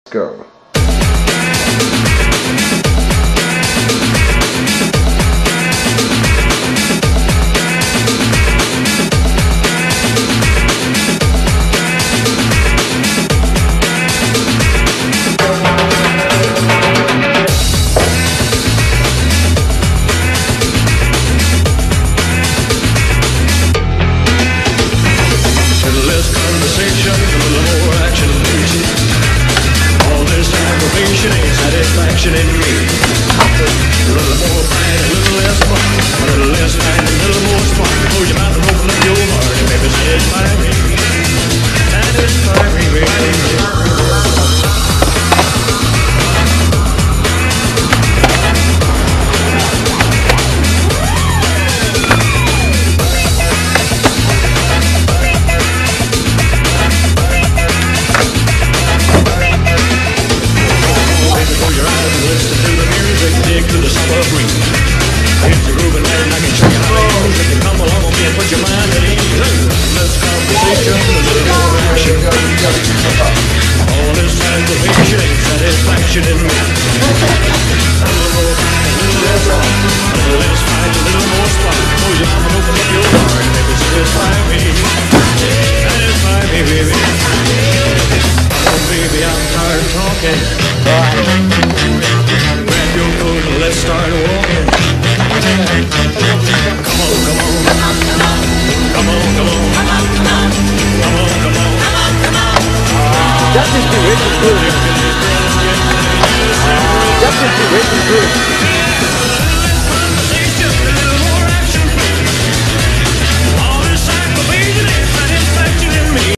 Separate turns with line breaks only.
Go.
Satisfaction in me. A little more pain, a little less fun. A little less pain, a little more fun. Close your mouth and open up your heart and maybe satisfy me. Satisfy me, baby. Satisfaction in me. A little more fight, a little less rock. A little less fight, a little more spark. Close your mouth and open up your heart and maybe satisfy me. Satisfy me, baby. Oh, baby, I'm tired of talking. Grab your coat and let's start walking. Come on, come on. Come on, come on. Come on, come on.
Just as the way to do it. Just as the way to do it.